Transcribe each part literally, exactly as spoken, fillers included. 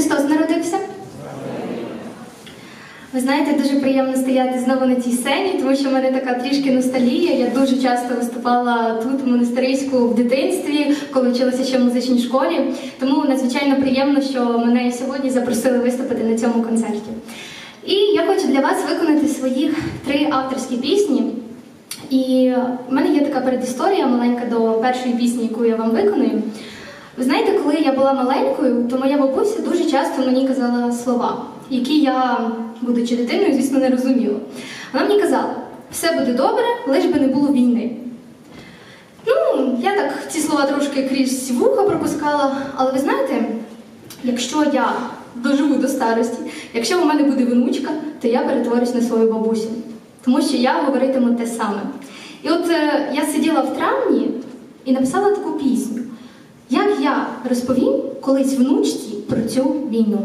Христос народився? Ви знаєте, дуже приємно стояти знову на цій сцені, тому що в мене така трішки ностальгія. Я дуже часто виступала тут, в Монастириську, в дитинстві, коли вчилася ще в музичній школі. Тому надзвичайно приємно, що мене сьогодні запросили виступити на цьому концерті. І я хочу для вас виконати своїх три авторські пісні. І в мене є така передісторія маленька до першої пісні, яку я вам виконую. Ви знаєте, коли я була маленькою, то моя бабуся дуже часто мені казала слова, які я, будучи дитиною, звісно, не розуміла. Вона мені казала: все буде добре, лиш би не було війни. Ну, я так ці слова трошки крізь вуха пропускала, але ви знаєте, якщо я доживу до старості, якщо у мене буде внучка, то я перетворюсь на свою бабусю, тому що я говоритиму те саме. І от е, я сиділа в травні і написала таку пісню, як я розповім колись внучці про цю війну.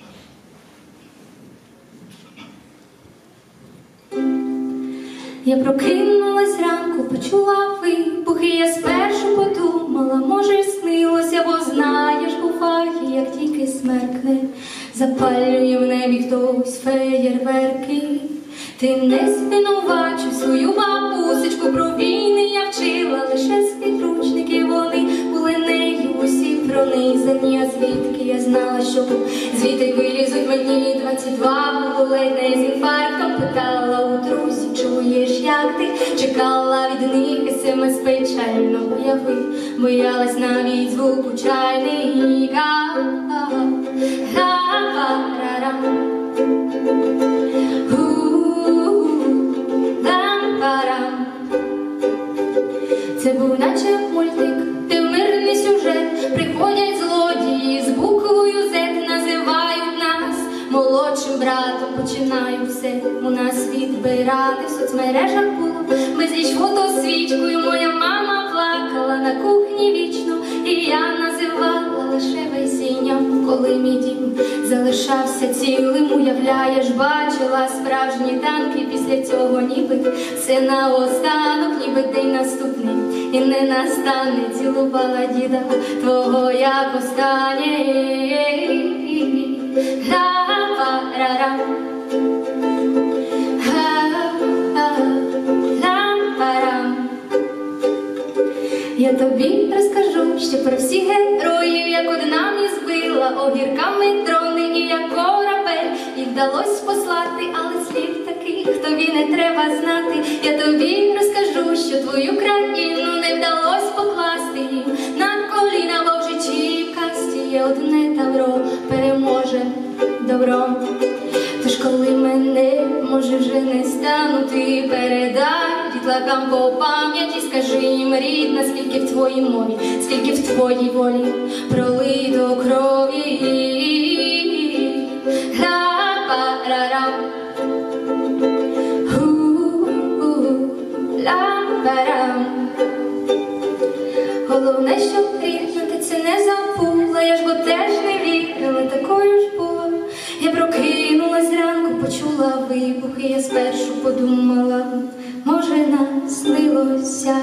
Я прокинулась ранку, почула вибухи, я спершу подумала, може снилося, бо знаєш у фахі, як тільки смеркне, запалює в небі хтось феєрверки. Ти не звинувачив свою бабусечку, про війни я вчила лише з підручників, вони були нею усі пронизані, а звідки я знала, що звідти вилізуть мені двадцять два, було ледь не з інфарктом, питала у друзів, чуєш, як ти, чекала від них смс печально, уяви, боялась навіть звуку чайника. Це був наче мультик, де мирний сюжет, приходять злодії з буквою зет, називають нас молодшим братом, починають все у нас відбирати. В соцмережах було безліч фото з свічкою, моя мама плакала на кухні вічно, і я називала лише весінням, коли мій дім залишався цілим. Уявляєш, бачила справжні танки, після цього ніби все наостанок, ніби день наступний і не настане. Цілувала діда твого як останнє. Ла-па-ра-ра, ла-па-рам. Я тобі розкажу ще про всіх героїв, як одна мені збила огірками дрони, і як корабель їх вдалось послати, але слів таких тобі не треба знати. Я тобі розкажу, що твою країну не вдалось покласти їм на коліна, бо в житті в касті є одне тавро, переможе добро. Тож коли мене, може, вже не стану, ти передай дітлахам по пам'яті, скажи їм, рідна, скільки в твоїй мові, скільки в твоїй волі пролито крові. Ла-па-ра-рам, ла-па-рам. Головне, щоб рідна ти це не забула, я ж бо теж не вірила, такою ж була. Я прокинулась зранку, почула вибухи, я спершу подумала, може, наснилося.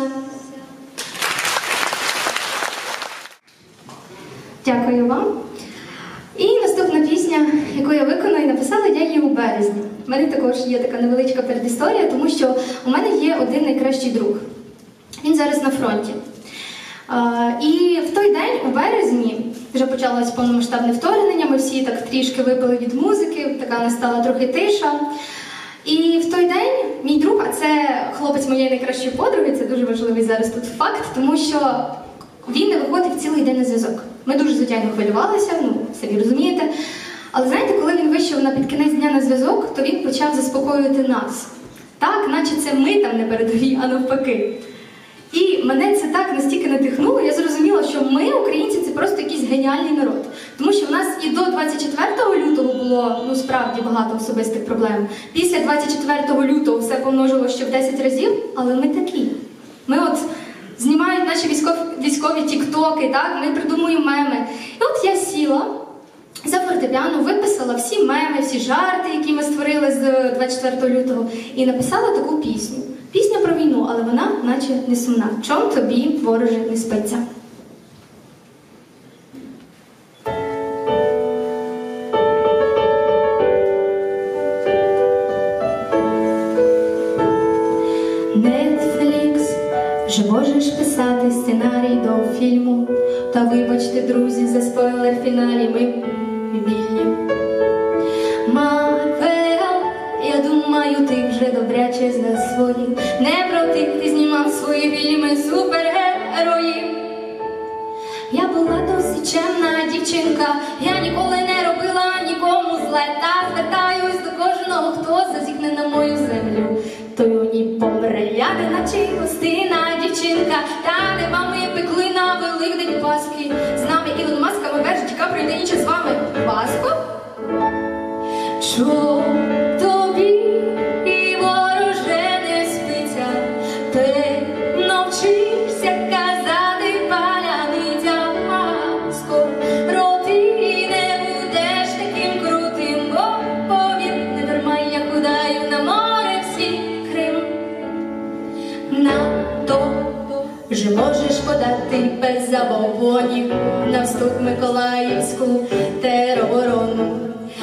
Дякую вам. І наступна пісня, яку я виконую, написала я її у березні. У мене також є така невеличка передісторія, тому що у мене є один найкращий друг. Він зараз на фронті. І в той день, у березні, вже почалось повномасштабне вторгнення, ми всі так трішки випили від музики, така настала трохи тиша. І в той день мій друг, а це хлопець моєї найкращої подруги, це дуже важливий зараз тут факт, тому що він не виходив цілий день на зв'язок. Ми дуже звичайно хвилювалися, ну, самі розумієте. Але знаєте, коли він вийшов на підкінець дня на зв'язок, то він почав заспокоювати нас. Так, наче це ми там не передові, а навпаки. І мене це так настільки надихнуло, я зрозуміла, що ми, українці, це просто якийсь геніальний народ. Тому що в нас і до двадцять четвертого лютого було, ну, справді багато особистих проблем. Після двадцять четвертого лютого все помножило ще в десять разів, але ми такі. Ми от знімають наші військові, військові тіктоки, так? Ми придумуємо меми. І от я сіла за фортепіано, виписала всі меми, всі жарти, які ми створили з двадцять четвертого лютого, і написала таку пісню. Пісня про війну, але вона наче не сумна. Чом тобі, вороже, не спиться? Вибачте, друзі, за спойлер в фіналі, ми вільні. Марвел, я думаю, ти вже добряче знав свої. Не про тих, ти знімав свої фільми супергероїв. Я була досить чемна дівчинка, я ніколи не робила нікому зле. Та звертаюсь до кожного, хто зазіхне на мою землю, той у ній помре. Я не наче гостина дівчинка, та не вами пекли на Великдень Пасхи. З нами Ілон Маск, Камбербетч, Ді Капріо, і інші з вами. Пасху? Що тобі і вороже не спиться, певно вчишся казати паляниця. Скоро ти не будеш таким крутим, бо повір, не дарма я худаю на море всі Крим. На то вже можеш подати без забобонів на вступ Миколаївську тероборону.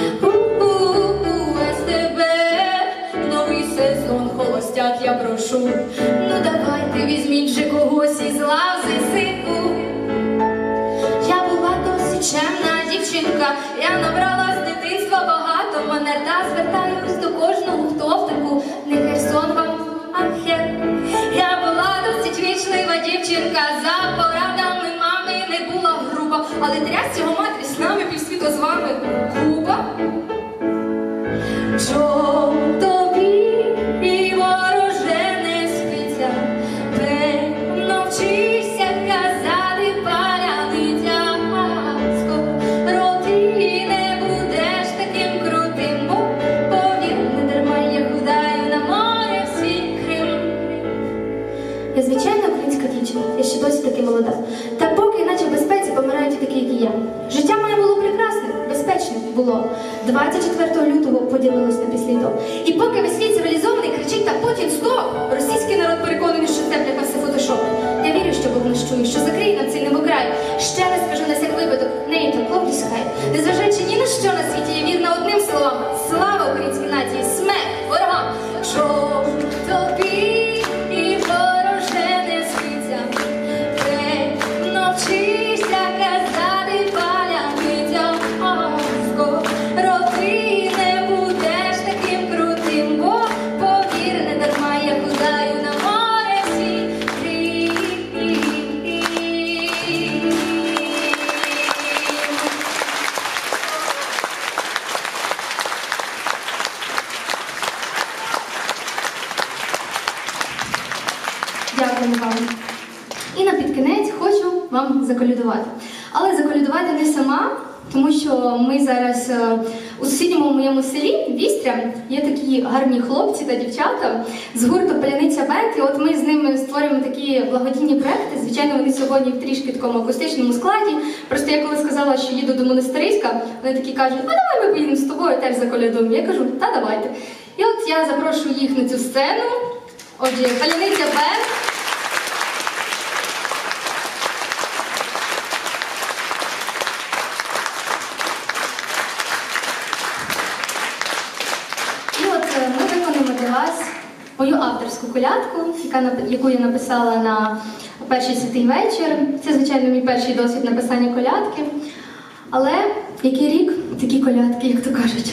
Сезон холостяк я прошу, ну давайте візьміть же когось із лав ЗСУ. Я була досить чемна дівчинка, я набрала з дитинства багато манер, та звертаюсь до кожного, хто в таку не Херсон вам, а хер. Я була досить вічлива дівчинка, за порадами мами не була груба, але трясся його матері з нами півсвіту з вами Куба. Що тобі і вороже не спиться, певно вчишся казати паляниця. Скоро ти не будеш таким крутим, бо повір, не дарма я худаю на море всі Крим. Я звичайна українська дівчина, я ще досі таки молода. Та поки наче в безпеці помирають і такі, як і я. Життя моє було прекрасне, безпечне було. двадцять четвертого лютого поділилось на після і до. І поки весь світ цивілізований кричить та Путін стоп, російський народ переконаний, що це для вас фотошоп. Я вірю, що Бог нас чує, що закриє нам цей небокрай. Ще раз скажу на всяк випадок, неї то клоплюсь хай. Незважаючи ні на що на світі, я вірна одним словам. Слава українській нації, смерть ворогам. Що тобі і вороже не спиться, певно вчишся казати паляниця. Скоро ти не будеш таким крутим, бо повір, не дарма я худаю на море всі Крим. Дякую вам. І на підкінець хочу вам заколядувати. Але заколядувати не сама, тому що ми зараз у сусідньому моєму селі, Вістря, є такі гарні хлопці та дівчата з гурту «Паляниця Бенд». І от ми з ними створюємо такі благодійні проекти. Звичайно, вони сьогодні в трішки такому акустичному складі. Просто я коли сказала, що їду до Монастириська, вони такі кажуть, а давай ми поїдемо з тобою, теж заколядуємо. Я кажу, та давайте. І от я запрошую їх на цю сцену. Отже, «Паляниця Бенд». Мою авторську колядку, яка, яку я написала на перший святий вечір. Це, звичайно, мій перший досвід написання колядки. Але який рік, такі колядки, як то кажуть.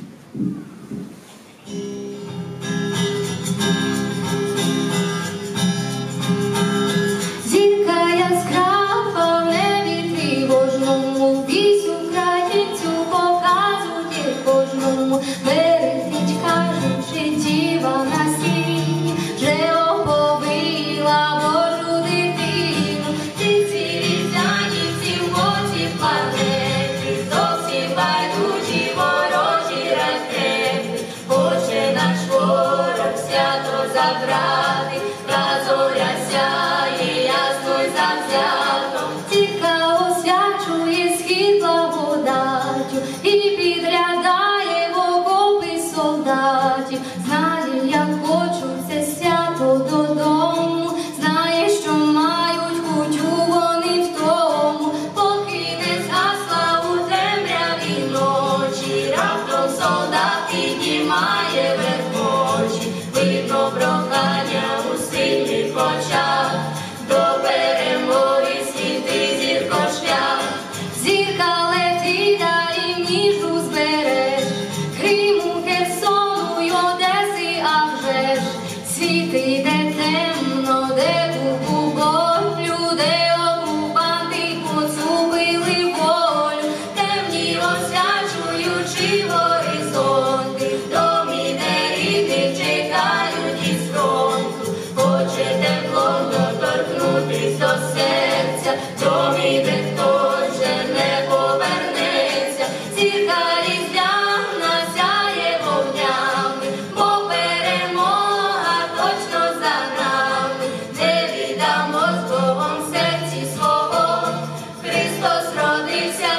Зірка яскрава в небі тривожному, вісь українцю показує кожному. Бережіть, кажучи, діва на сіні, вже оповила Божу дитину. Ці різдвяні всі в оці планети, зовсім байдужі ворожі ракети. Хоче наш ворог свято забрати, та зоря сяє ясно й завзято. Зірка освячує схід благодаттю і підглядає в окопи солдатів. Знає, як хочуть це свято додому, знає, що мають кутю вони в тому. Поки не згасла у темряві ночі, раптом солдат піднімає вверх очі. Видно прохання у сильних очах, до перемоги світи зірко шлях.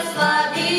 славі.